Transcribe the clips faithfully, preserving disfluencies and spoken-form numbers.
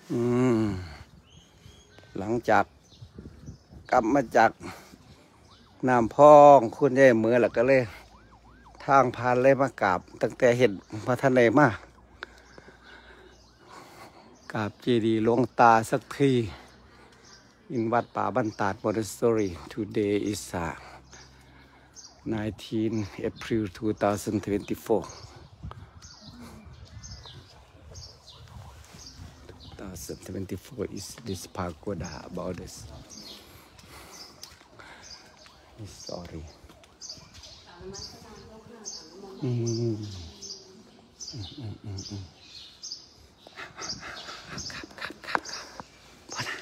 อืมหลังจากกลับมาจากน้ำพองคุณยายเหมือแล้วก็เลยทางผ่านเลยมากราบตั้งแต่เห็นพระทะเลมากราบเจดีย์หลวงตาสักทีอินวัดป่าบ้านตาด Monastery. Today is uh, nineteenth April twenty twenty-four. twenty twenty-four is this pagoda about this history. อืมอืมอืมอืมอืมครับครับครับครับพอละ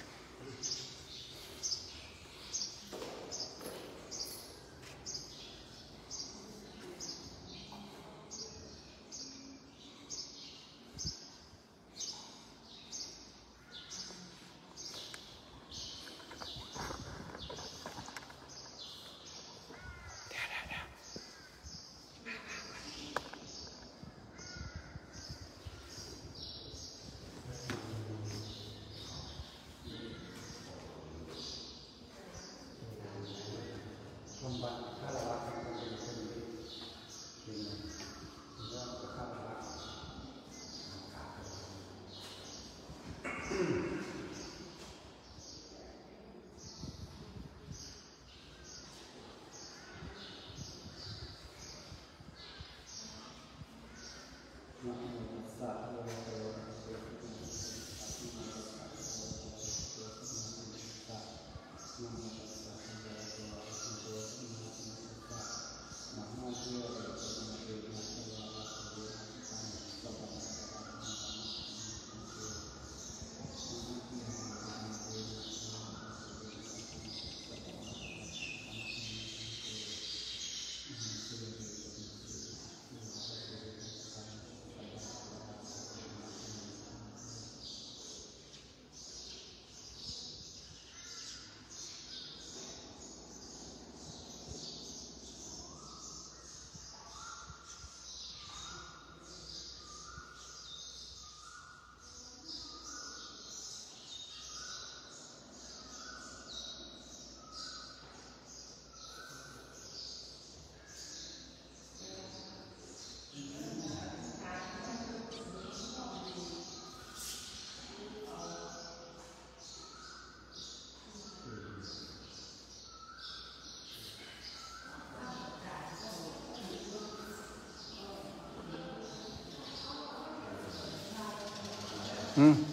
อืม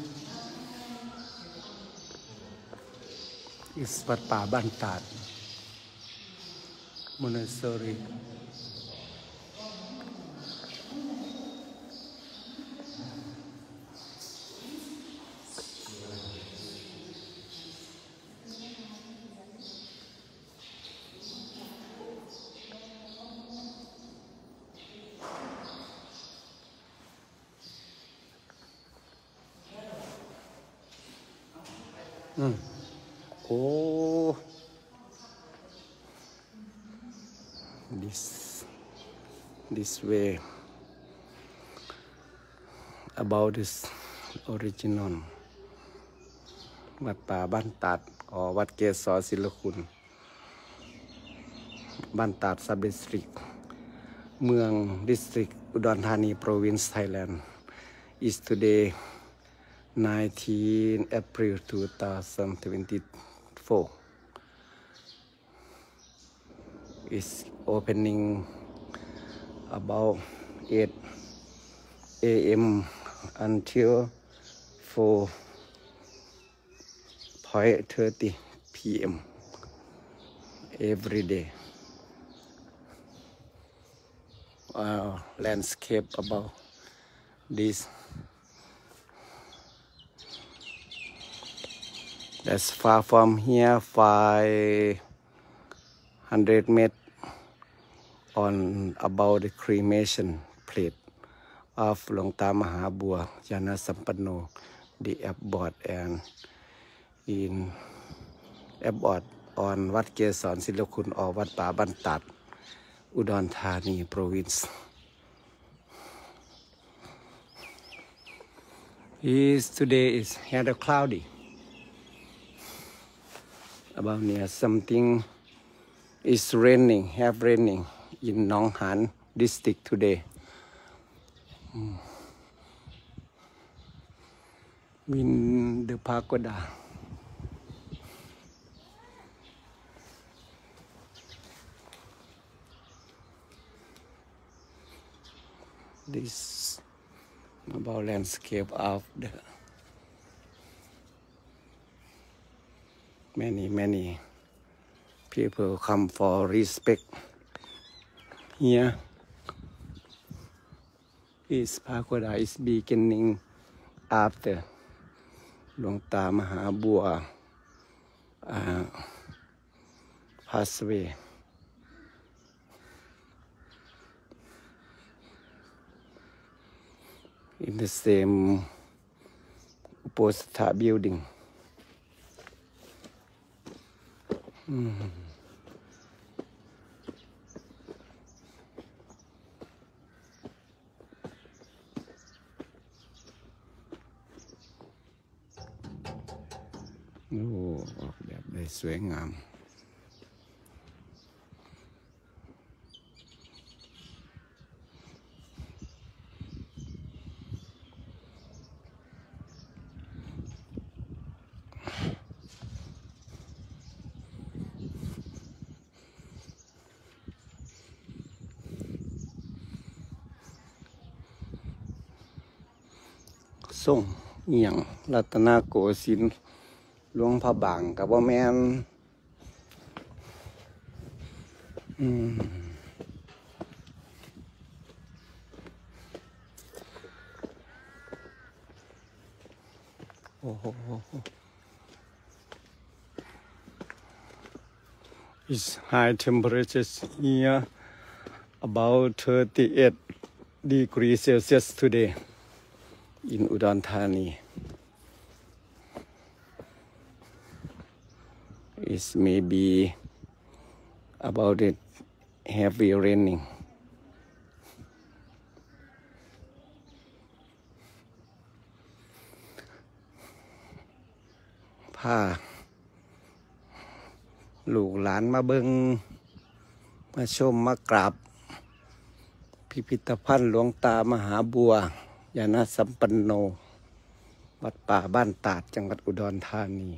อิสวัดป่าบ้านตาด Monastery. อืมโอ้ this this way about this original วัดป่าบ้านตาดอ๋อวัดเกศรศิลคุณบ้านตาด Sub District เมือง District อุดรธานี Province Thailand is today nineteenth April twenty twenty-four is opening about eight a m until four thirty p m every day. Wow, landscape about this. That's far from here, five hundred meters on about the cremation plate of หลวงตามหาบัวยานสัมปันโน the abbot and in abbot on วัดเกศรศิลคุณอวัดป่าบ้านตัดอุดรธานี province is today is rather cloudy. About near something is raining, have raining in Nong Han district today. Mm. In the pagoda. This about landscape of the many many people come for respect. Here is pagoda is beginning after หลวงตามหาบัว uh, passed away. In the same Uposatha building. Mm.โอ้ออกแบบได้สวยงามส่งเอียงรัตนโกสินทร์หลวงพระบางกับว่าแม่นอืมโอ้โห It's high temperatures here about thirty-eight degrees Celsius today in Udon Thani. It's maybe about it heavy raining.พาลูกหลานมาเบิงมาชมมากราบพิพิธภัณฑ์หลวงตามหาบัวยานาสัมปันโนวัดป่าบ้านตาดจังหวัดอุดรธานี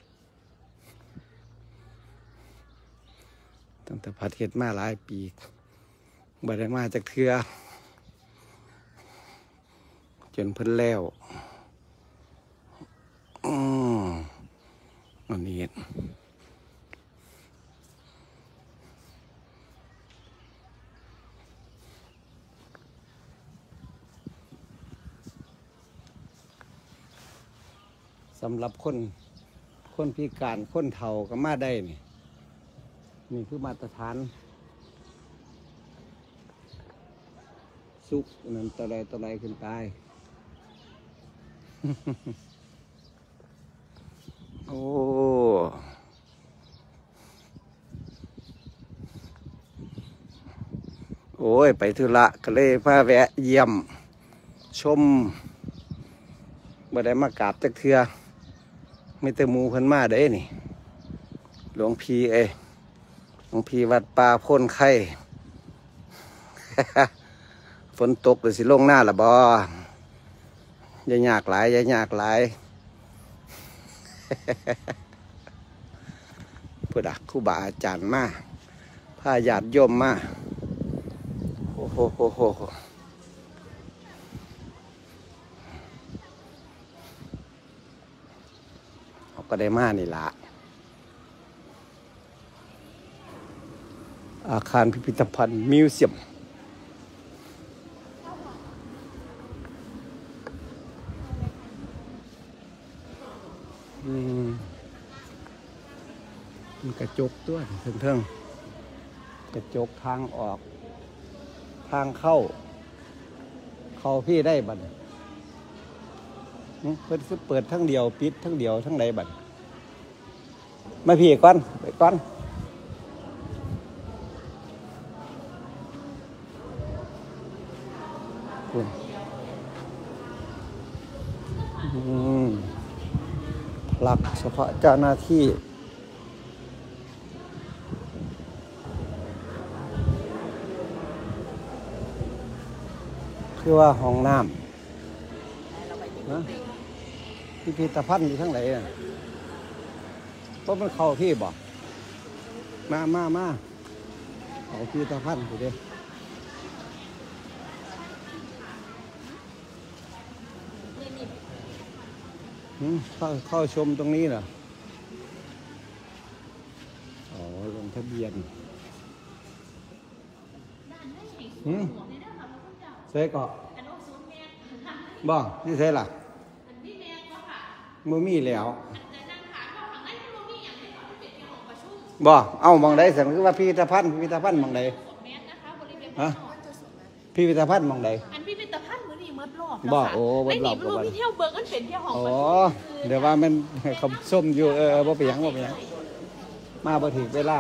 ตั้งแต่พัดเฮ็ดมาหลายปีบ่ได้มาจากเทื่อจนเพิ่นแล้วอืมอันนี้สำหรับคนคนพิการคนเฒ่าก็มาได้นี่นี่คือมาตรฐานสุกนั่นตะไรตะไรขึ้นไป โอ้โอ้ยไปธุระก็เลยพาแวะเยี่ยมชมบ่ได้มากราบจักเทื่อมีแต่หมู่เพิ่นมาได้นี่หลวงพี่เอ้หลวงพี่วัดป่าพ้นไข่ ฝนตกหรือสิลงหน้าละบ่อย่ายากหลายอย่ายากหลายผู้ดักครูบาอาจารย์มาพาญาติโยมมาโอ้โหโหโหเขาก็ได้มานี่ละอาคารพิพิธภัณฑ์มิวเซียมอืมมีกระจกด้วยเทิงๆกระจกทางออกทางเข้าเข้าพี่ได้บัดเพิ่นคือเปิดทั้งเดียวปิดทั้งเดียวทั้งใดบัดมาพี่ก่อนไปก่อนคุณอืมหลักเฉพาะเจ้าหน้าที่คือว่าห้องน้ำนะพิพิธภัณฑ์อยู่ทั้งไหนอ่ะเพราะมันเข้าที่บ่มามามาเอาพิพิธภัณฑ์อยู่ดิเข้าเข้าชมตรงนี้เหรออ๋อลงทะเบียนหืมเซ่ก็บ่นี่เซ่ล่ะมือมีแล้วบ่เอ้ามองได้สังคือว่าพิพิธภัณฑ์พิพิธภัณฑ์มองใดฮะพิพิธภัณฑ์มองใดอันพิพิธภัณฑ์มือนี่มืดรอบบ่โอ้มืดรอบก็บ่มีเที่ยวเบิกอันเป็นเที่ยวของอ๋อเดี๋ยวว่ามันเขาส้มอยู่เออบ่ไปหยังบ่ไปหยังมาบ่ถึงเวลา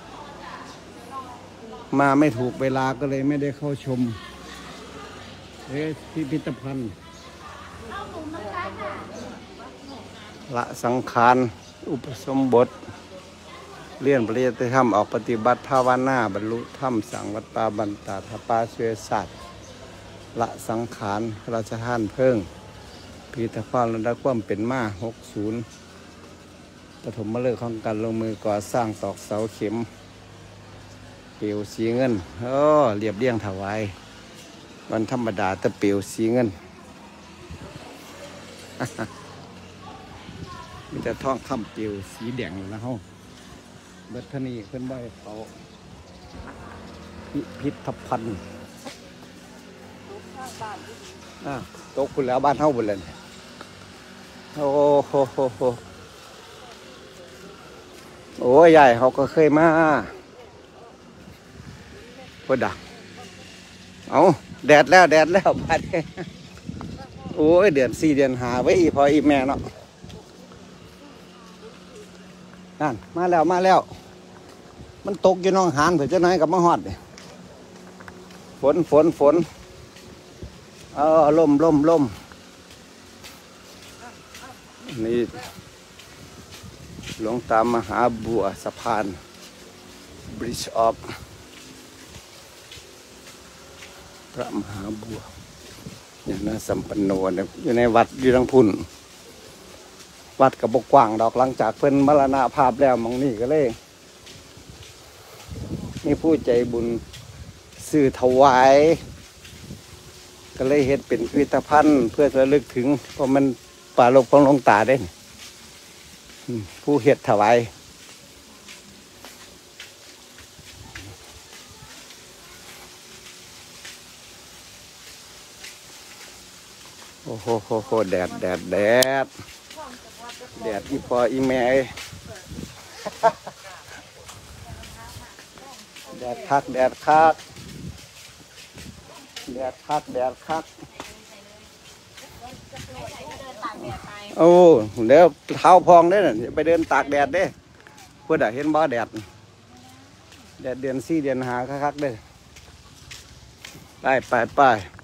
มาไม่ถูกเวลาก็เลยไม่ได้เข้าชมเอ๊ะพิพิธภัณฑ์ละสังขารอุปสมบทเรียนปริยัติธรรมออกปฏิบัติภาวนาบรรลุธรรมสังวัตตาบันตาทปาเสวสัตว์ละสังขารพระราชทานเพิ่งพิพิธภัณฑ์ระดับความเป็นมาหกศูนย์ปฐมฤกษ์ของการลงมือก่อสร้างตอกเสาเข็มเปลวสีเงินโอ้เรียบเรียงถวายวันธรรมดาแต่เปลวสีเงิน มีแต่ท้องคำเปลวสีแดงนะเฮาเบิดทนีเพิ่นบ่ให้เขาพิพิธภัณฑ์อ่ะตกคุณแล้วบ้านเฮาบุญเลยโอ้โหโหโหโอ้ยใหญ่เขาก็เคยมาพอดักเอาแดดแล้วแดดแล้วบาดโอ้ยเดือนสี่เดือนหาไว้อีพออีแม่เนาะนั่นมาแล้วมาแล้วมันตกอยู่น้องหานเผื่อจะน้อยกับมะฮอดเนี่ยฝนฝนฝนเออลมลมลมนี่หลวงตามหาบัวสะพาน Bridge of พระมหาบัวอย่างนั้นสัมปันโนเนี่ยอยู่ในวัดอยู่ทางพุ่นวัดกับบกกว้างดอกหลังจากเพิ่นมรณภาพแล้วมองนี่ก็เลยมีผู้ใจบุญสื่อถวายก็เลยเฮ็ดเป็นพิพิธภัณฑ์เพื่อระลึกถึงเพราะมันป่าลกของหลวงตาได้ผู้เฮ็ดถวายโอ้โหโหโหแดดแดดแดดแดดอีพออีแม่แดดคักแดดคักแดดคักแดดคักโอ้เดี๋ยวเท้าพองได้น่ะไปเดินตากแดดเด้เพื่อเห็นบ่แดดแดดเดือนสี่เดือนหาคักๆเด้ไปไปไป